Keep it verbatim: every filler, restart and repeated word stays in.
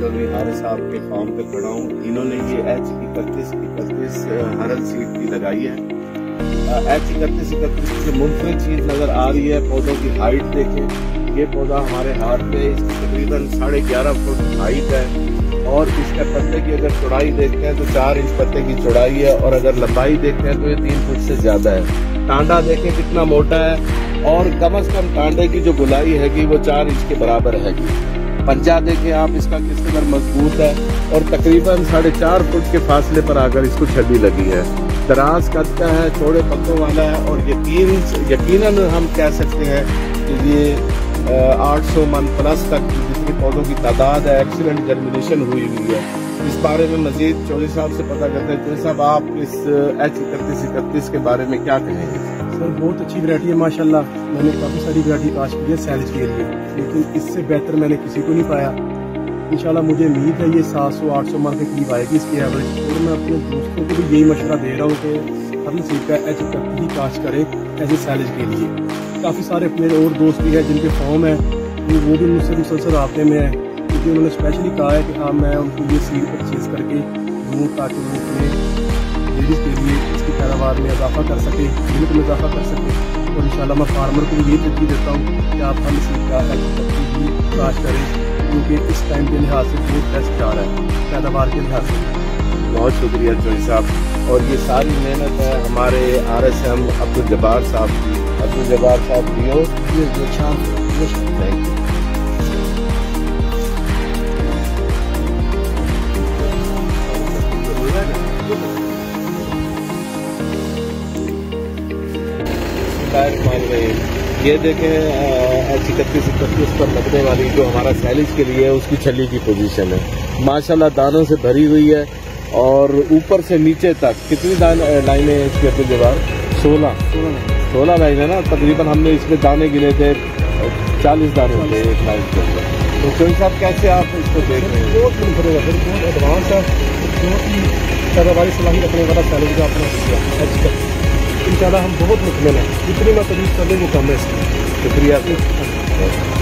Colony हारे साहब के फार्म पे खड़ा हूँ। इन्होंने ये एच इकतीस इकतीस हरल सीड की लगाई है। एच इकतीस इकतीस से मुख्तलिफ चीज नजर आ रही है। पौधों की हाइट देखें, ये पौधा हमारे हाथ पे इसकी तकरीबन साढ़े ग्यारह फुट हाइट है और इसके पत्ते की अगर चौड़ाई देखते हैं तो चार इंच पत्ते की चौड़ाई है और अगर लंबाई देखते हैं तो ये तीन फुट से ज्यादा है। टांडा देखें कितना मोटा है और कम अज कम टांडे की जो गुलाई हैगी वो चार इंच के बराबर हैगी। पंजा देखें आप इसका किस कदर मजबूत है और तकरीबन साढ़े चार फुट के फासले पर आकर इसको छड़ी लगी है। दराज कद का है, चौड़े पत्तों वाला है और यकीन यकीनन हम कह सकते हैं कि ये आठ सौ मन प्लस तक जितनी पौधों की तादाद है, एक्सीलेंट जर्मिनेशन हुई हुई है। इस बारे में मजीद चौधरी साहब से पता करते हैं। चौधरी साहब, आप इस एच इकतीस इकतीस के बारे में क्या कहेंगे? सर बहुत अच्छी वैरायटी है माशाल्लाह। मैंने काफ़ी सारी वैरायटी काश की है सैलेज के लिए, लेकिन इससे बेहतर मैंने किसी को नहीं पाया। इंशाल्लाह मुझे उम्मीद है ये सात सौ आठ सौ मन के करीब आएगी इसकी एवरेज। और मैं अपने दोस्तों को भी यही मशवरा दे रहा हूँ कि हर सीट का एच इकतीस ही काश करें एज सैलेज के लिए। काफ़ी सारे अपने और दोस्त भी हैं जिनके फॉर्म है, वो भी मुझसे मुसलसल रास्ते में है, क्योंकि उन्होंने स्पेशली कहा है कि हाँ मैं उनको ये सीड परचेज करके दूँ ताकि वो अपने लेडीज़ के लिए इसकी पैदावार में इजाफा कर सके, मिल्क में इजाफा कर सके। और इंशाल्लाह मैं फार्मर को भी ये तरजीह देता हूँ कि आप हर सीड का एच इकतीस ही काश करें, क्योंकि इस टाइम के लिहाज से बहुत बेस्ट जा रहा है पैदावार के लिहाज से। बहुत शुक्रिया चौधरी साहब। और ये सारी मेहनत है हमारे R S M Abdul Jabbar साहब की। अब्दुल जब्बार साहब दियो थैंक यू। ये देखें एच इकतीस इकतीस पर लगने वाली जो हमारा सैलिज के लिए है उसकी छली की पोजीशन है माशाल्लाह दानों से भरी हुई है और ऊपर से नीचे तक कितनी दान लाइनें हैं इसके अपने जवाब सोलह सोलह लाइन है ना तकरीबन। हमने इसमें दाने गिने थे चालीस दाने थे एक लाइन के अंदर। तो कोई साहब कैसे आप इसको देख रहे हैं? बहुत बहुत एडवांस है, बहुत ही पैदावारी सलाही रखने वाला सैलेज का अपना इंशाल्लाह हम बहुत मुतमिन हैं। जितनी मैं तरीफ कर लें वो कम है इसकी। शुक्रिया।